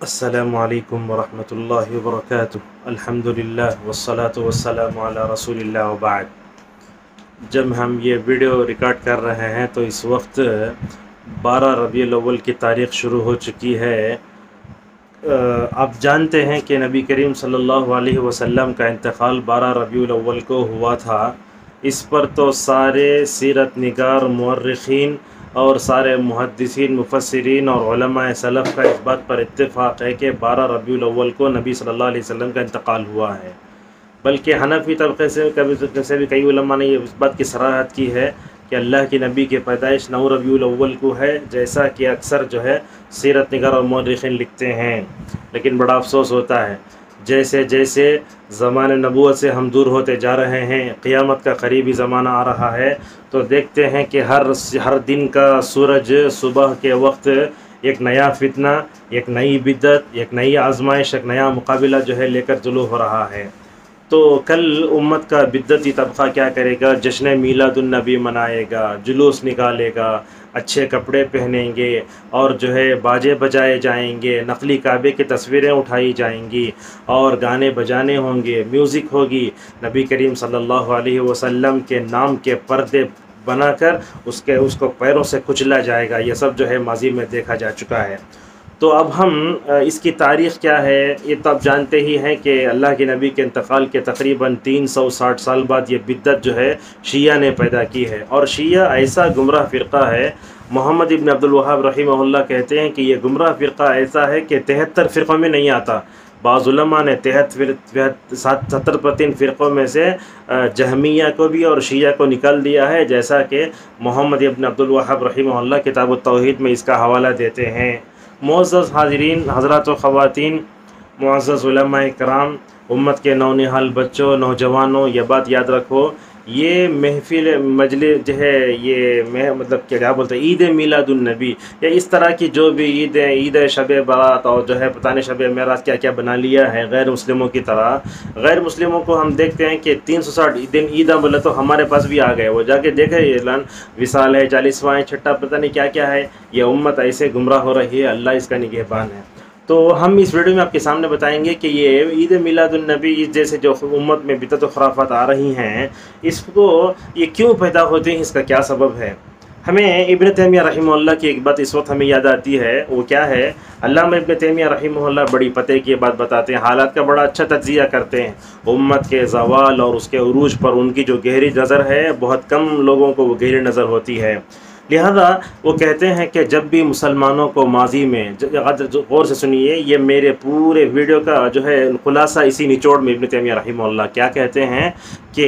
अस्सलामु अलैकुम वरहमतुल्लाहि वबरकातुहू। अल्हम्दुलिल्लाह वस्सलातु वस्सलामु अला रसूलिल्लाह व बाद। जब हम ये वीडियो रिकॉर्ड कर रहे हैं तो इस वक्त 12 रबीउल अव्वल की तारीख़ शुरू हो चुकी है। आप जानते हैं कि नबी करीम सल्लल्लाहु अलैहि वसल्लम का इंतकाल 12 रबीउल अव्वल को हुआ था। इस पर तो सारे सीरत निगार, मुअर्रिखीन और सारे मुहद्दिसीन, मुफस्सिरीन और उलमाए सलफ़ का इस बात पर इत्तेफ़ाक़ है कि 12 रबीउल अव्वल को नबी सल्लल्लाहु अलैहि वसल्लम का इंतकाल हुआ है। बल्कि हनफ़ी तबक़े से भी कई उलमा ने इस बात की सराहत की है कि अल्लाह के नबी की पैदाइश 9 रबीउल अव्वल को है, जैसा कि अक्सर जो है सीरत निगार और मुअर्रिखीन लिखते हैं। लेकिन बड़ा अफसोस होता है, जैसे जैसे ज़माने नबूवत से हम दूर होते जा रहे हैं, क़ियामत का करीबी ज़माना आ रहा है, तो देखते हैं कि हर दिन का सूरज सुबह के वक्त एक नया फितना, एक नई बिद्दत, एक नई आजमाइश, एक नया मुकाबला जो है लेकर जुलूस हो रहा है। तो कल उम्मत का बिद्दती तबक़ा क्या करेगा? जश्न मीलादुन्नबी मनाएगा, जुलूस निकालेगा, अच्छे कपड़े पहनेंगे और जो है बाजे बजाए जाएंगे, नकली काबे की तस्वीरें उठाई जाएंगी और गाने बजाने होंगे, म्यूज़िक होगी। नबी करीम सल्लल्लाहु अलैहि वसल्लम के नाम के पर्दे बनाकर उसको पैरों से कुचला जाएगा। ये सब जो है माजी में देखा जा चुका है। तो अब हम इसकी तारीख़ क्या है ये तो आप जानते ही हैं कि अल्लाह के नबी के इंतकाल के तकरीबन 360 साल बाद ये बिद्दत जो है शिया ने पैदा की है। और शिया ऐसा गुमराह फ़िरक़ा है, मोहम्मद इब्न अब्दुल वहाब रहमहुल्लाह कहते हैं कि ये गुमराह फ़िरक़ा ऐसा है कि 73 फ़िरक़ों में नहीं आता। बाज़ उलमा ने 70 फ़िरक़ों में से जहमिया को भी और शिया को निकाल दिया है, जैसा कि मोहम्मद इब्न अब्दुल वहाब रहमहुल्लाह किताब तौहीद में इसका हवाला देते हैं। मुअज़्ज़ज़ हाज़रीन, हज़रात व ख़वातीन, मुअज़्ज़ज़ उलमाए कराम, उम्मत के नौनिहाल बच्चों, नौजवानों, ये बात याद रखो, ये महफ़िल मजलिस जो है ये मतलब क्या बोलते हैं, ईद मीलादुन्नबी या इस तरह की जो भी ईद शब बारात और जो है पता नहीं शब मेराज क्या क्या बना लिया है गैर मुस्लिमों की तरह। गैर मुस्लिमों को हम देखते हैं कि 360 दिन ईदा बोले तो हमारे पास भी आ गए। वो जाके देखे ऐलान विसाल है, 40वां है, छठा पता नहीं क्या क्या है। ये उम्मत ऐसे गुमराह हो रही है, अल्लाह इसका निगहबान है। तो हम इस वीडियो में आपके सामने बताएंगे कि ये ईद मिलादुन्नबी जैसे जो उम्मत में बिदअत व खुराफात आ रही हैं, इसको ये क्यों पैदा होते हैं, इसका क्या सबब है। हमें इब्न तैमिया रहमहुल्लाह की एक बात इस वक्त हमें याद आती है। वो क्या है? अल्लामा इब्न तैमिया रहमहुल्लाह बड़ी पते की बात बताते हैं, हालात का बड़ा अच्छा तज्ज़िया करते हैं। उम्मत के ज़वाल और उसके उरूज पर उनकी जो गहरी नज़र है, बहुत कम लोगों को वो गहरी नज़र होती है। लिहाजा वो कहते हैं कि जब भी मुसलमानों को माजी में गौर से सुनिए, ये मेरे पूरे वीडियो का जो है खुलासा इसी निचोड़ में इब्न तैमिया रहमहुल्लाह क्या कहते हैं कि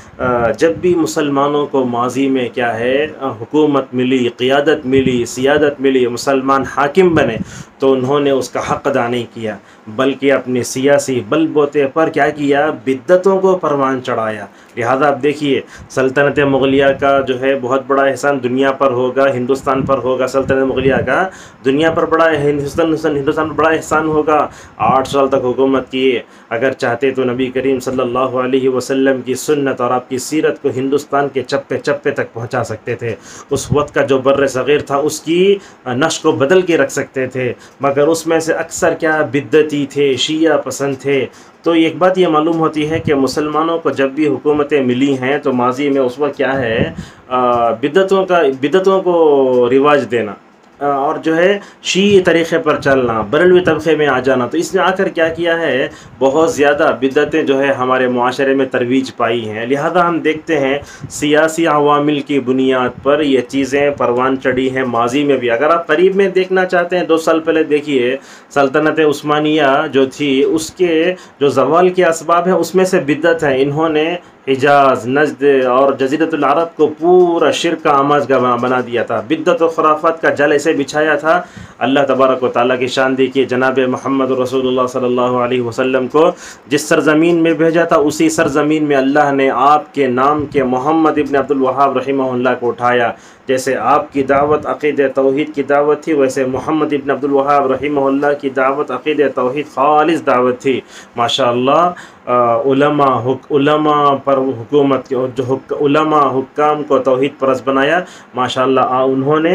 जब भी मुसलमानों को माजी में क्या है हुकूमत मिली, क़ियादत मिली, सियादत मिली, मुसलमान हाकिम बने, तो उन्होंने उसका हक़ अदा नहीं किया, बल्कि अपने सियासी बलबूते पर क्या किया, बिद्दतों को परवान चढ़ाया। लिहाजा आप देखिए, सल्तनत मुग़लिया का जो है बहुत बड़ा एहसान दुनिया पर होगा, हिंदुस्तान पर होगा। सल्तनत मुग़लिया का दुनिया पर बड़ा हिंदुस्तान पर बड़ा एहसान होगा। 8 साल तक हुकूमत किए। अगर चाहते तो नबी करीम सल्लल्लाहु अलैहि वसल्लम की सुन्नत और आपकी सीरत को हिंदुस्तान के चप्पे चप्पे तक पहुँचा सकते थे। उस वक्त का जो बर्र सग़ीर था उसकी नक्श को बदल के रख सकते थे, मगर उसमें से अक्सर क्या बिद्दती थे, शिया पसंद थे। तो एक बात ये मालूम होती है कि मुसलमानों को जब भी हुकूमतें मिली हैं तो माजी में उस वक्त क्या है, बिद्दतों को रिवाज देना और जो है शी तरीक़े पर चलना, बरेलवी तबक़े में आ जाना। तो इसने आकर क्या किया है, बहुत ज़्यादा बिद्दतें जो है हमारे मुआशरे में तरवीज पाई हैं। लिहाजा हम देखते हैं सियासी अवामिल की बुनियाद पर ये चीज़ें परवान चढ़ी हैं माजी में भी। अगर आप करीब में देखना चाहते हैं, 2 साल पहले देखिए सल्तनत उस्मानिया जो थी, उसके जो ज़वाल के असबाब हैं उसमें से बिद्दत है। इन्होंने हिजाज़, नजद और जज़ीरतुल अरब को पूरा शिर्क का आमाज़गाह बना दिया था। बिद्दत और खुराफात का जल ऐसे बिछाया था। अल्लाह तबारक व तआला की शान देखिए, जनाब मोहम्मद रसूलुल्लाह सल्लल्लाहु अलैहि वसल्लम को जिस सरज़मीन में भेजा था, उसी सरज़मीन में अल्लाह ने आपके नाम के मोहम्मद इब्न अब्दुल वहाब रहमहुल्लाह को उठाया। जैसे आपकी दावत अक़ीदे तौहीद की दावत थी, वैसे मोहम्मद इब्न अब्दुल वहाब रहमहुल्लाह की दावत अक़ीदे तौहीद ख़ालिस दावत थी। माशाअल्लाह उलमा पर हुकूमत जो उलमा हुक्काम को तौहीद परस्त बनाया। माशाअल्लाह उन्होंने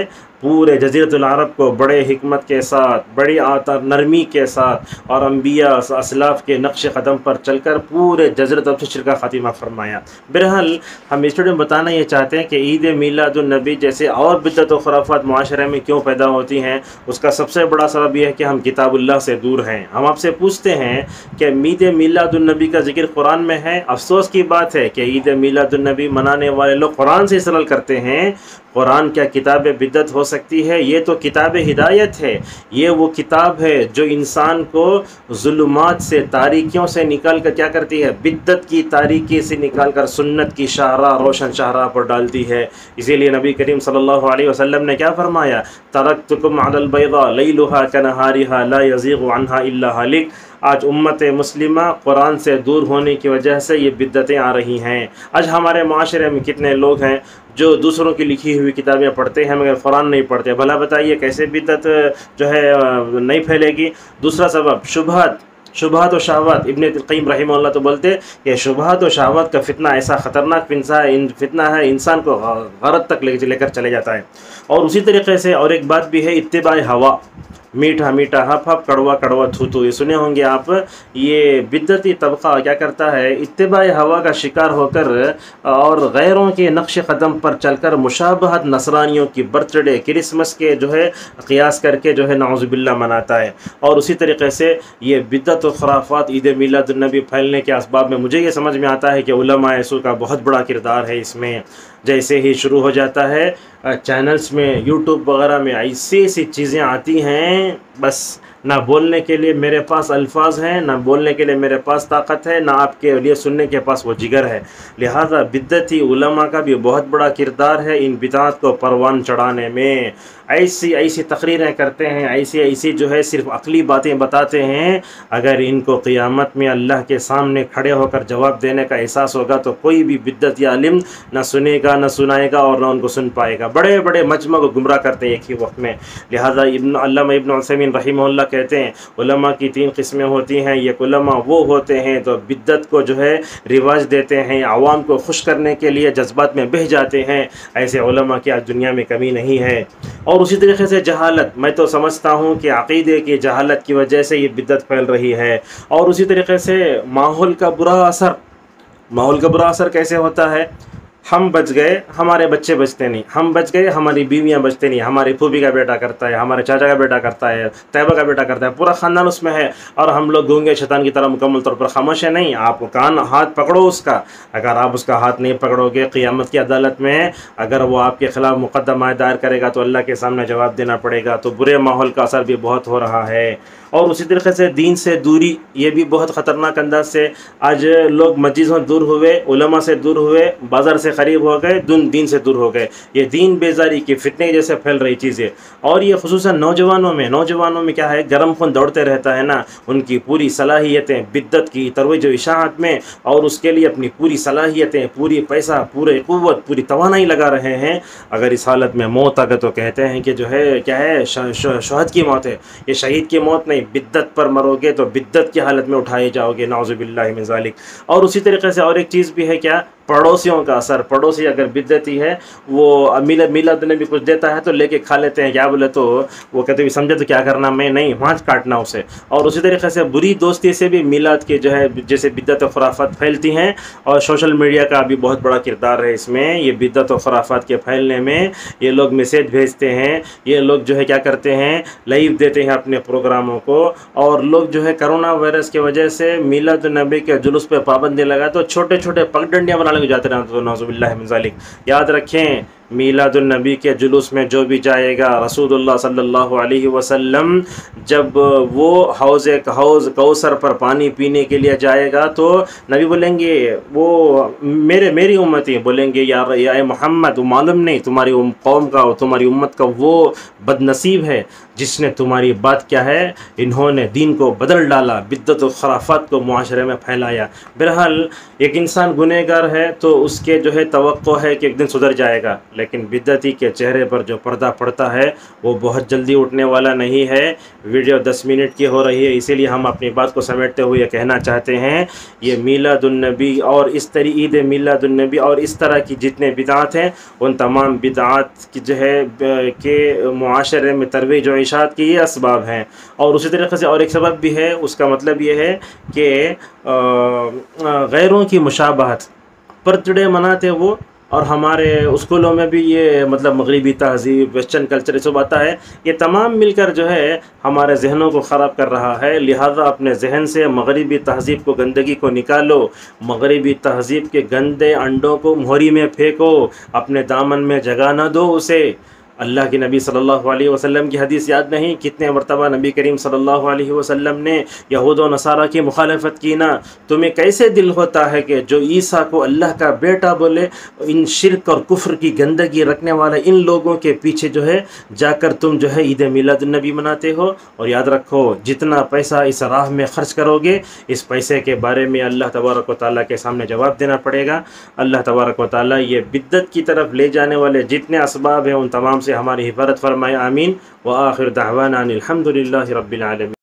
पूरे जज़ीरतुल अरब को बड़े हिकमत के साथ, बड़ी आता नरमी के साथ और अम्बिया असलाफ़ के नक्श क़दम पर चलकर पूरे जज़ीरत अरब से शिरक का ख़ात्मा फरमाया। बहरहाल हम स्टूडियो में बताना ये चाहते हैं कि ईद मीलादुन्नबी जैसे और बिदअत व खुराफात माशरे में क्यों पैदा होती हैं। उसका सबसे बड़ा सबब यह है कि हम किताबुल्लाह से दूर हैं। हम आपसे पूछते हैं कि ईद मीलादुन्नबी का जिक्र कुरान में है। अफसोस की बात है कि ईद मीलादुन्नबी मनाने वाले लोग कुरान से इस्तेमाल करते हैं। कुरान क्या किताब बिदअत हो सकती है? ये तो किताब हिदायत है। ये वो किताब है जो इंसान को ज़ुल्मात से, तारीकियों से निकाल कर क्या करती है? बिदअत की तारीकी से निकाल कर सुन्नत की शाहराह, रोशन शाहराह पर डालती है। इसीलिए नबी करीम सल्लल्लाहु अलैहि वसल्लम ने क्या फरमाया? तरक्तुकुम अलल बैदा लैलुहा कनहारिहा ला यज़ीगु अन्हा इल्ला हालिक। आज उम्मत मुस्लिमा कुरान से दूर होने की वजह से ये बिदअतें आ रही हैं। आज हमारे माशरे में कितने लोग हैं जो दूसरों की लिखी हुई किताबें पढ़ते हैं मगर कुरान नहीं पढ़ते। भला बताइए कैसे बिदअत जो है नहीं फैलेगी? दूसरा सबब शुबहत व शहवत। इब्न क़य्यिम रहमहुल्लाह तो बोलते कि शुबहत व शहवत का फितना ऐसा ख़तरनाक फितना है, इंसान को गलत तक लेकर चले जाता है। और उसी तरीके से और एक बात भी है, इत्तिबाए हवा, मीठा मीठा हफ हफ, कड़वा कड़वा थू थू, ये सुने होंगे आप। ये बिदअती तबका क्या करता है? इत्तिबाए हवा का शिकार होकर और गैरों के नक्श क़दम पर चलकर मुशाबहत नसरानियों की बर्थडे, क्रिसमस के जो है क़ियास करके जो है नाउज़ुबिल्लाह मनाता है। और उसी तरीके से ये बिदअत व खुराफात ईद मीलादुन्नबी फैलने के असबाब में मुझे ये समझ में आता है कि उलमाए सू का बहुत बड़ा किरदार है इसमें। जैसे ही शुरू हो जाता है चैनल्स में, यूट्यूब वगैरह में ऐसी ऐसी चीज़ें आती हैं, बस ना बोलने के लिए मेरे पास अल्फाज हैं, ना बोलने के लिए मेरे पास ताकत है, ना आपके लिए सुनने के पास वो जिगर है। लिहाजा बिदअती उलमा का भी बहुत बड़ा किरदार है इन बिदअत को परवान चढ़ाने में। ऐसी ऐसी तकरीरें करते हैं, ऐसी ऐसी जो है सिर्फ अक़ली बातें बताते हैं। अगर इनको क़ियामत में अल्लाह के सामने खड़े होकर जवाब देने का एहसास होगा तो कोई भी बिदअती आलिम न सुनेगा, न सुनाएगा और न उनको सुन पाएगा। बड़े बड़े मजमा को गुमराह करते हैं एक ही वक्त में। लिहाजा अल्लामा इब्न उसैमीन रहमहुल्लाह कहते हैं उलमा की 3 किस्में होती हैं। ये उलमा वो होते हैं तो बिदअत को जो है रिवाज देते हैं, आवाम को खुश करने के लिए जज्बात में बह जाते हैं। ऐसे उलमा की आज दुनिया में कमी नहीं है। और उसी तरीके से जहालत, मैं तो समझता हूँ कि अक़ीदे की जहालत की वजह से ये बिदअत फैल रही है। और उसी तरीके से माहौल का बुरा असर कैसे होता है? हम बच गए, हमारे बच्चे बचते नहीं, हम बच गए, हमारी बीवियां बचते नहीं, हमारी फूफी का बेटा करता है, हमारे चाचा का बेटा करता है, तैयबा का बेटा करता है, पूरा ख़ानदान उसमें है और हम लोग गूंगे शैतान की तरह मुकम्मल तौर पर खामोश है। नहीं, आप हाथ पकड़ो उसका। अगर आप उसका हाथ नहीं पकड़ोगे, क़ियामत की अदालत में अगर वो आपके ख़िलाफ़ मुक़दमा दायर करेगा तो अल्लाह के सामने जवाब देना पड़ेगा। तो बुरे माहौल का असर भी बहुत हो रहा है। और उसी तरीके से दीन से दूरी, ये भी बहुत ख़तरनाक अंदाज से आज लोग मस्जिदों से दूर हुए, उलमा से दूर हुए, बाज़ार से करीब हो गए, दीन से दूर हो गए। ये दीन बेजारी की फितने जैसे फैल रही चीज़ें। और ये खुसूसन नौजवानों में क्या है, गर्म खून दौड़ते रहता है ना, उनकी पूरी सलाहियतें बिदअत की तरोइज व इशाअत में और उसके लिए अपनी पूरी सलाहियतें, पूरी पैसा, पूरे क़ुव्वत, पूरी तवानाई लगा रहे हैं। अगर इस हालत में मौत आ गई तो कहते हैं कि जो है क्या है, शहद की मौत है। ये शहीद की मौत नहीं, बिद्दत पर मरोगे तो बिद्दत की हालत में उठाए जाओगे, नाउज़ुबिल्लाहि मिन ज़ालिक। और उसी तरीके से और एक चीज़ भी है, क्या, पड़ोसियों का असर। पड़ोसी अगर बिद्दती है, वो मिलाद में भी कुछ देता है तो लेके खा लेते हैं, क्या बोले तो वो कहते हैं समझे तो क्या करना, मैं नहीं, वहाँ काटना उसे। और उसी तरीके से बुरी दोस्ती से भी मिलाद के जो है जैसे बिद्दत और खुराफात फैलती हैं। और सोशल मीडिया का भी बहुत बड़ा किरदार है इसमें। ये बिद्दत और खुराफात के फैलने में ये लोग मैसेज भेजते हैं, ये लोग जो है क्या करते हैं, लाइव देते हैं अपने प्रोग्रामों को। और लोग जो है कोरोना वायरस की वजह से मिलाद नबी के जुलूस पे पाबंदी लगा तो छोटे छोटे पगडंडियाँ बना के जाते रहते, तो नाउज़ुबिल्लाहि मिन ज़ालिक। याद रखें, मीलादुन्नबी के जुलूस में जो भी जाएगा, रसूलुल्लाह सल्लल्लाहु अलैहि वसल्लम जब वो हौज़ कौसर पर पानी पीने के लिए जाएगा तो नबी बोलेंगे, वो मेरी उम्मती बोलेंगे, या मोहम्मद, मालूम नहीं तुम्हारी कौम का, तुम्हारी उम्मत का वो बदनसीब है जिसने तुम्हारी बात क्या है, इन्होंने दीन को बदल डाला, बिद्दत और खराफात को मुआशरे में फैलाया। बहरहाल एक इंसान गुनहगार है तो उसके जो है तवक्को है कि एक दिन सुधर जाएगा, लेकिन बिदअती के चेहरे पर जो पर्दा पड़ता है वो बहुत जल्दी उठने वाला नहीं है। वीडियो 10 मिनट की हो रही है, इसीलिए हम अपनी बात को समेटते हुए कहना चाहते हैं, ये मीलादुन्नबी और इस ईद मीलादुन्नबी और इस तरह की जितने बिदअत हैं, उन तमाम बिदअत की जो है के मुआशरे में तरवीज व इशाअत के ये असबाब हैं। और उसी तरीके से और एक सबब भी है, उसका मतलब ये है कि गैरों की मुशाबहत, बर्थडे मनाते वो, और हमारे स्कूलों में भी ये मतलब मगरिबी तहज़ीब, वेस्टर्न कल्चर सब आता है, ये तमाम मिलकर जो है हमारे जहनों को ख़राब कर रहा है। लिहाजा अपने जहन से मगरिबी तहज़ीब को, गंदगी को निकालो, मगरिबी तहज़ीब के गंदे अंडों को मोहरी में फेंको, अपने दामन में जगह न दो उसे। अल्लाह के नबी सल्लल्लाहु अलैहि वसल्लम की हदीस याद नहीं, कितने मरतबा नबी करीम सल्लल्लाहु अलैहि वसल्लम ने यहूद व नसारा की मुखालफत की ना। तुम्हें कैसे दिल होता है कि जो ईसा को अल्लाह का बेटा बोले, इन शिरक और कुफ्र की गंदगी रखने वाले इन लोगों के पीछे जो है जाकर तुम जो है ईद मिलादुन्नबी मनाते हो। और याद रखो, जितना पैसा इस राह में ख़र्च करोगे, इस पैसे के बारे में अल्लाह तबारक व तआला के सामने जवाब देना पड़ेगा। अल्लाह तबारक व तआला ये बिद्दत की तरफ ले जाने वाले जितने असबाब हैं उन तमाम से हमारी हिफाजत फरमाए, आमीन। व आखिर दावाना अनिल हम्दुलिल्लाहि रब्बिल आलमीन।